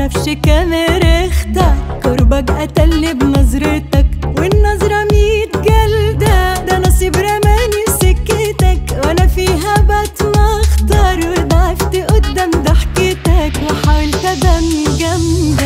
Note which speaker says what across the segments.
Speaker 1: معرفش كام ريختك، قربك قتلني بنظرتك والنظرة 100 جلدة. ده نصيب رماني سكتك وانا فيها بتمخطر، وضعفت قدام ضحكتك وحاولت ابان جامدة،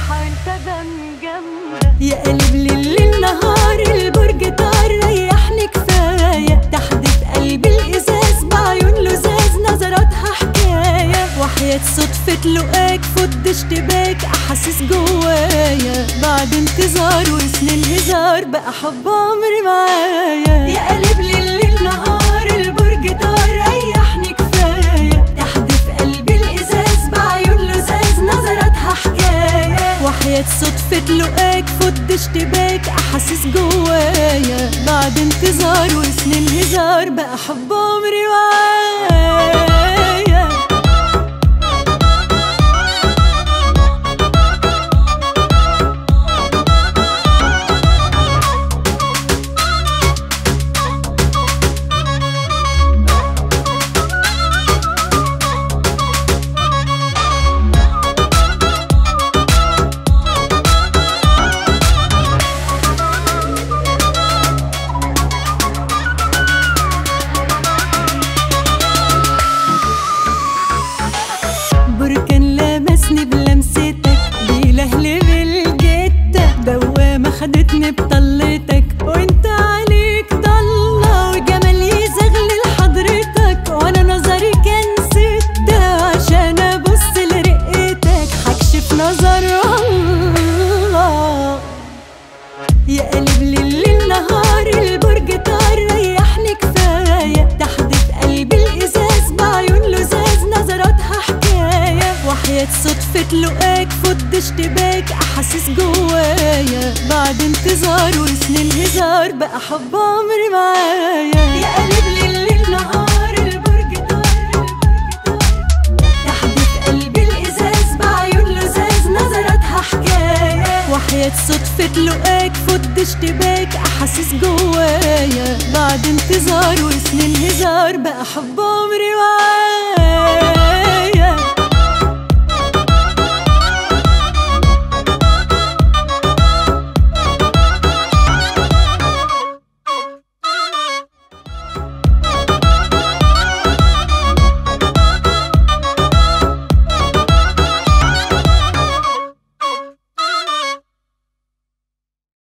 Speaker 1: يا قلب ليل نهار البرج طار ريحني كفاية. تحدف قلبي الازاز بعيون لزاز نظراتها حكاية، وحياة صدفة لقاك فض اشتباك احاسيس جوايا. بعد انتظار وسنين هزار بقى حب عمري معايا. يا قلب ليل نهار البرج طار ريحني كفاية. تحدف قلبي الازاز بعيون لزاز نظراتها حكاية، وحياة صدفة لقاك فض اشتباك احاسيس جوايا. بعد انتظار وسنين هزار بقى حب عمري معايا. بركان لمسني بلمستك بيلهلب الجتة، دوامة خدتني بطلتك وانت عليك طلة، وجمال يزغلل حضرتك وانا نظري كان 6 عشان ابص لرقتك هكشف نظر الله. يا قلب ليل نهار البرج طار ريحني كفاية. تحدف قلبي الازاز بعيون لزاز نظراتها حكاية، وحياة صدفة لقاك فض اشتباك احاسيس جوايا. بعد انتظار وسنين هزار بقى حب عمري معايا. يا قلب ليل نهار البرج طار، تحدف قلبي الازاز بعيون لزاز نظراتها حكاية، وحياة صدفة لقاك فض اشتباك احاسيس جوايا. بعد انتظار وسنين هزار بقى حب عمري معايا.